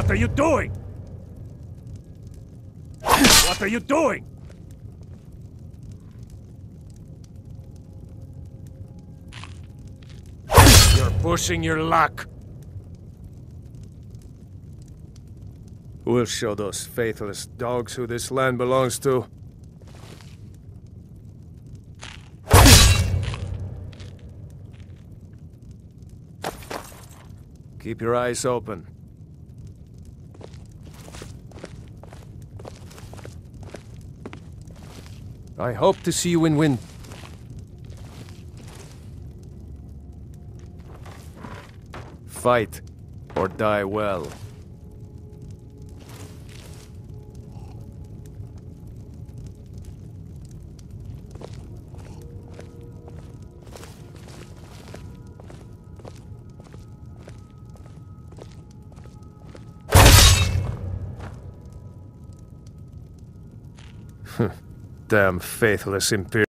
What are you doing? What are you doing? You're pushing your luck. We'll show those faithless dogs who this land belongs to. Keep your eyes open. I hope to see you in Wind. Fight, or die well. Damn faithless Imperial.